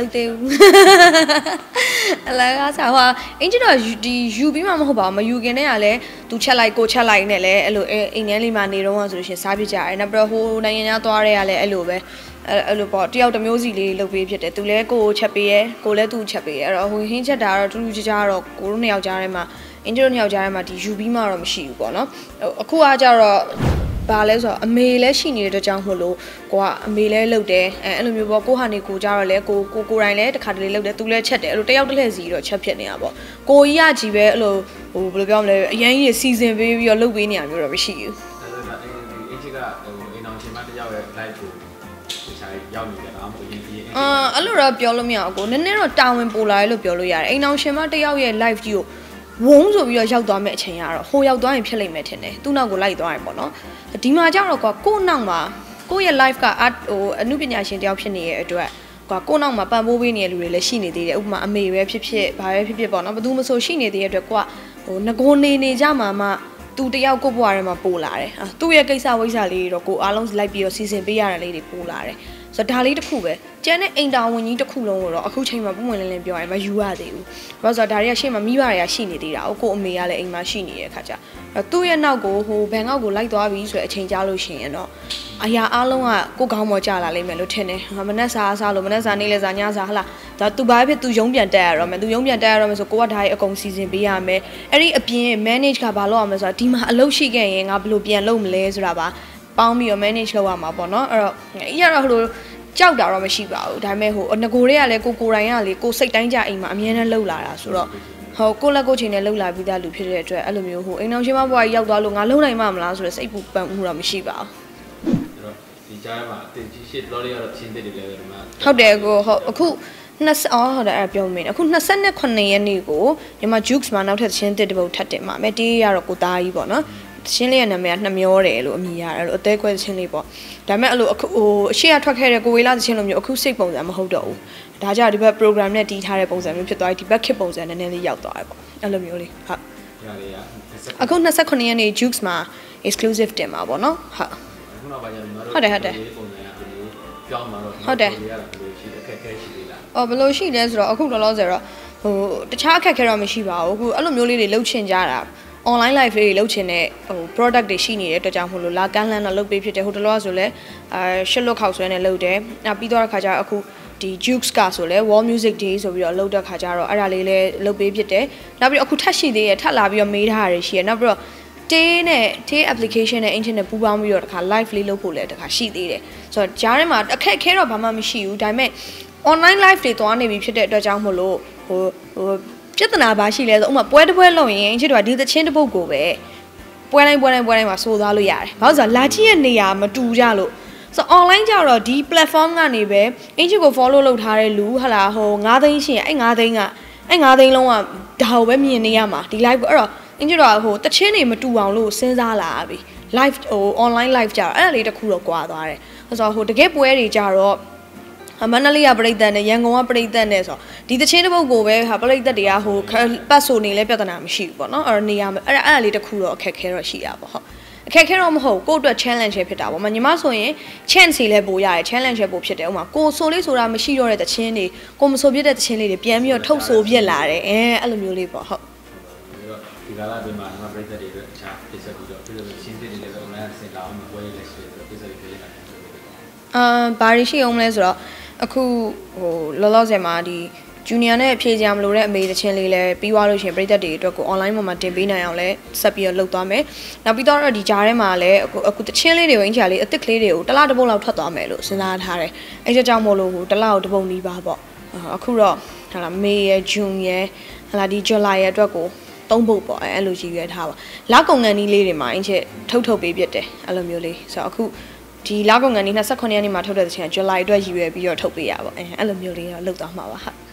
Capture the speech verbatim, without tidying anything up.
လုပ်သေးဘူးအလကားစားဟိုအင်ဂျင်တော့ဒီယူပြီးမှမဟုတ်ပါဘူးမယူခင်တည်းကလည်းသူချက်လိုက်ကိုချက်လိုက်နဲ့လည်းအဲ့လိုအိမ်ထဲလေးမှာနေတော့ဆိုလို့ရှိရင်စားပြကြတယ်နောက်ပြီးတော့ဟိုနိုင်ငံခြားသွားတဲ့ကလည်းအဲ့လိုပဲအဲ့လိုပေါ့တယောက်တစ်မျိုးစီလေးလုပ်ပေးဖြစ်တယ်သူလည်းကိုချက်ပေးရဲကိုလည်းသူ့ချက်ပေးရဲအဲ့တော့ဟိုဟင်းချက်တာတော့တူတူကြကြတော့ကိုတို့နှစ်ယောက်ကြားထဲမှာအင်ဂျင်တို့နှစ်ယောက်ကြားထဲမှာဒီယူပြီးမှတော့မရှိဘူးပေါ့နော်အခုကကြတော့ဘာလဲဆိုတော့အမေလည်းရှိနေတဲ့အတွက်ကြောင့်မို့လို့ကိုကအမေလည်းလုပ်တယ်အဲအဲ့လိုမျိုးပေါ့ကိုဟာနေကိုကြတော့လေကိုကိုကိုတိုင်းလည်းတစ်ခါတလေလုပ်တယ်သူလည်းချက်တယ်အဲ့လိုတယောက်တစ်လှည့်စီတော့ချက်ဖြစ်နေတာပေါ့ကိုကြီးကကြီးပဲအဲ့လိုဟိုဘယ်လိုပြောမလဲအရန်ကြီးစီစဉ်ပေးပြီးတော့လုပ်ပေးနေရမျိုးတော့မရှိဘူးအဲ့ဒါအင်ဂျီကဟိုအိမ်အောင်ရှင်မတယောက်ရဲ့ live ကိုဒီဆိုင်ရောက်နေတယ်အားမဟုတ်ရင်ဒီအာအဲ့လိုတော့ပြောလို့မရဘူးကိုနည်းနည်းတော့တာဝန်ပိုလာတယ်လို့ပြောလို့ရတယ်အိမ်အောင်ရှင်မတယောက်ရဲ့ live ကြီးကိုဝုန်းဆိုပြီးတော့ရောက်သွားမယ့်အချိန်ကတော့ဟိုရောက်သွားရင်ဖြစ်လိမ့်မယ်ထင်တယ်သူ့နောက်ကိုလိုက်သွားရင်ပေါ့နော်ဒီမှာကျတော့ကွာကို့နောက်မှာကိုယ့်ရဲ့ live က art ဟိုအမှုပညာရှင်တယောက်ဖြစ်နေတဲ့အတွက်ကွာကို့နောက်မှာပံ့ပိုးပေးနေတဲ့လူတွေလည်းရှိနေသေးတယ်ဥပမာအမေပဲဖြစ်ဖြစ်ဘာပဲဖြစ်ဖြစ်ပေါ့နော်ဘယ်သူမှဆိုရှိနေသေးတဲ့အတွက်ကွာဟိုငကိုနေနေကြမှာမှသူတယောက်ကို့ဘွားထဲမှာပို့လာတယ်သူ့ရဲ့ကိစ္စဝိစ္စလေးတွေတော့ကိုအားလုံးလိုက်ပြီးတော့စီစဉ်ပေးရတဲ့လေးတွေပို့လာတယ်ဆိုတော့ဒါလေးတစ်ခုပဲကျန်တဲ့အိမ်တာဝန်ကြီးတစ်ခုလုံးကိုတော့အခုချိန်မှာပုံမှန်လင်းလင်းပြောရင်မယူရသေးဘူးဘာလို့ဆိုတော့ဒါတွေကရှေ့မှာမိဘတွေကရှိနေသေးတာကို့အမေကလည်းအိမ်မှာရှိနေတဲ့အခါကျသူ့ရဲ့နောက်ကိုဟိုဘန်ကောက်ကိုလိုက်သွားပြီဆိုတဲ့အချိန်ကြာလို့ရှိရင်တော့အရာအားလုံးကကိုကောင်းမော်ကြလာလိမ့်မယ်လို့ထင်တယ်မနက်စာစားလို့မနက်စာနေ့လဲစာညစာဟလားဒါသူဘာဖြစ်သူရုံးပြန်တက်ရတော့မယ်သူရုံးပြန်တက်ရတော့မယ်ဆိုကိုကဒါကြီးအကုန်စီစဉ်ပေးရမယ်အဲ့ဒီအပြင် manage ကဘာလုပ်ရမလဲဆိုတော့ဒီမှာအလုပ်ရှိခဲ့ရင်ငါဘယ်လိုပြန်လုပ်မလဲဆိုတာပါပေါင်းပြီးတော့ manage လုပ်ရမှာပေါ့နော်အဲ့တော့အရာတော့ဟိုလိုကြောက်တာတော့မရှိပါဘူးဒါပေမဲ့ဟိုငကိုတွေကလည်းကိုကိုတိုင်းကလေကိုစိတ်တိုင်းကြအိမ်မှာအမြဲတမ်းလှုပ်လာတာဆိုတော့ဟိုကိုလက်ကိုချိန်နဲ့လှုပ်လာပြီးသားလူဖြစ်တဲ့အတွက်အဲ့လိုမျိုးဟိုအိမ်အောင်ရှင်မဘွားကြီးရောက်သွားလို့ငါလှုပ်နိုင်မှာမလားဆိုတော့စိတ်ပူပန်မှုတော့မရှိပါဘူးအဲ့တော့ဒီကြားမှာအတင်ကြီးရှစ်လော်လေးကတော့ချင်းတဲ့တယ်လေဒီမှာဟုတ်တယ်ကိုဟုတ်အခုနှစ်အော်ဟုတ်တယ်အဲ့ပြောမင်းအခုနှစ်ခုရက်နေ့ကိုညီမ Jukes မှာနောက်ထပ်ချင်းတစ်တပုတ်ထပ်တင်ပါမယ်တေးရတော့ကိုသားကြီးပေါ့နော်ချင်းလေးရဲ့နာမည်ကနှမျောတယ်လို့အမည်ရတယ်လို့အသေးခွဲချင်းလေးပေါ့ဒါပေမဲ့အဲ့လိုအခုဟိုအရှိရထွက်ခဲ့တဲ့ကိုဝေလာချင်းလိုမျိုးအခုစိတ်ပုံစံမဟုတ်တော့ဘူးဒါကြောင့်ဒီဘက် program နဲ့တီးထားတဲ့ပုံစံမျိုးဖြစ်သွားပြီဒီဘက် kit ပုံစံနည်းနည်းလေးရောက်သွားတယ်ပေါ့အဲ့လိုမျိုးလေးဟုတ်အခုနှစ်ခုရက်နေ့ Jukes မှာ exclusive တင်ပါပေါ့နော်ဟုတ်အခုတော့ဗာကြညီမတို့ဟုတ်တယ်ဟုတ်တယ်ပုံစံကဒီပြောင်းมาတော့ဟုတ်တယ်အခက်အခဲရှိသေးလားအော်ဘယ်လိုရှိလဲဆိုတော့အခုလောလောဆယ်တော့ဟိုတခြားအခက်အခဲတော့မရှိပါဘူးအခုအဲ့လိုမျိုးလေးတွေလှုပ်ချင်ကြတာonline live လေးတွေလုပ်ချင်တဲ့ဟို product တွေရှိနေတဲ့အတွက်ကြောင့်မို့လို့လာကန်းလန်းတော့လုပ်ပေးဖြစ်တယ်ဟိုတလောဆိုလဲအဲရှစ်လွတ်ခောက်ဆွဲနဲ့လုပ်တယ်နောက်ပြီးတော့အခါကျအခုဒီ Jukes ကဆိုလဲ Wall Music Day ဆိုပြီးတော့လုပ်တဲ့ခါကျတော့အဲ့ဒါလေးလည်းလုပ်ပေးဖြစ်တယ်နောက်ပြီးအခုထပ်ရှိသေးရထပ်လာပြီးတော့မေးထားတာရှိရနောက်ပြီးတော့ Tay နဲ့ Tay application နဲ့ internet ပူးပေါင်းပြီးတော့တခါ live လေးလုပ်ဖို့လည်းတခါရှိသေးတယ်ဆိုတော့ဂျားထဲမှာအခက်အခဲတော့ဘာမှမရှိဘူးဒါပေမဲ့ online live တွေသွားနေပြီဖြစ်တဲ့အတွက်ကြောင့်မို့လို့ဟိုဟိုပြဿနာပါရှိလဲဆိုဥမာပွဲတစ်ပွဲလုပ်ရင်ချစ်တို့ကဒီသချင်းတစ်ပုတ်ကိုပဲပွဲတိုင်းပွဲတိုင်းပွဲတိုင်းမှာစိုးသွားလို့ရတယ်ဘာလို့ဆိုတော့လာကြည့်ရဲ့နေရာမတူကြလို့ဆို online ကြတော့ဒီ platform ကနေပဲအင်ဂျီကို follow လုပ်ထားတဲ့လူဟလာဟို၅သိန်းရှိရင်အဲ့၅သိန်းကအဲ့၅သိန်းလုံးကဒါကိုပဲမြင်နေရမှာဒီ live ကိုအဲ့တော့အင်ဂျီတော့ဟိုတချင်းတွေမတူအောင်လို့စဉ်းစားလာပြီ live ဟို online live ကြတော့အဲ့ဒါလေးတစ်ခုတော့ကွာသွားတယ်ဆိုတော့ဟိုတကယ်ပွဲတွေကြတော့မန္တလေးကပြည်သက်နဲ့ရန်ကုန်ကပြည်သက်နဲ့ဆိုဒီတချင်းတစ်ပုတ်ကိုပဲဟာပြည်သက်တွေကဟိုပတ်ဆိုနေလဲပြဿနာမရှိဘူးပေါ့နော်အဲ့တော့နေရာအဲ့ဒါအဲ့ဒါလေးတစ်ခုတော့အခက်ခဲတော့ရှိတာပေါ့ဟုတ်အခက်ခဲတော့မဟုတ်ကိုယ့်အတွက် challenge ဖြစ်တာပေါ့မညီမဆိုရင် chance စီလဲပို့ရတယ် challenge ပို့ဖြစ်တယ်ဥမာကိုဆိုလေးဆိုတာမရှိတော့တဲ့တချင်းတွေကိုမဆိုပြတဲ့တချင်းလေးတွေပြန်ပြီးတော့ထုတ်ဆိုပြစ်လာတယ်အဲအဲ့လိုမျိုးလေးပေါ့ဟုတ်ဒီကာလအတွင်းမှာငါပြည်သက်တွေအတွက်အခြားပြစ်ဆက်ပြီးတော့ပြည်သက်ချင်းတွေလည်း online ဆင်လာအောင်ပွဲလေးရှိတယ်ပြစ်ဆက်ပြီးပြည်လာတယ်အာဘာရီရှိအောင်လဲဆိုတော့အခုဟိုလောလောဆယ်မှာဒီ junior နဲ့ဖြည့်ကြမလို့တဲ့အမေတချင်းလေးလည်းပြီးသွားလို့ရှိရင်ပြည်သက်တွေအတွက်ကို online မှာမှာတင်ပေးနိုင်အောင်လဲဆက်ပြီးတော့လုပ်သွားမယ်နောက်ပြီးတော့ဒီဂျားထဲမှာလည်းအခုအခုတချင်းလေးတွေကိုအင်ချာလေးအစ်စ်ကလေးတွေကိုတစ်လတစ်ပုတ်လောက်ထွက်သွားမယ်လို့စဉ်းစားထားတယ်အဲကြောင့်မို့လို့ဟိုတစ်လကိုတစ်ပုတ်နီးပါပေါ့အခုတော့ဟာလာမေရယ် June ရယ်ဟာလာဒီ July ရယ်အတွက်ကိုသုံးပုတ်ပေါ့အဲအဲ့လိုကြီးရွေးထားပါလကုန်ငန်းကြီးလေးတွေမှာအင်ချစ်ထုတ်ထုတ်ပေးပြတယ်အဲ့လိုမျိုးလေးဆိုတော့အခုဒီလကုန်ငန်းကြီးနှစ်ခုရက်နေ့မှာထုတ်တဲ့ချိန်က July အတွက်ရည်ရွယ်ပြီးတော့ထုတ်ပေးရပါအဲအဲ့လိုမျိုးလေးတော့လုပ်သွားမှာပါဟုတ်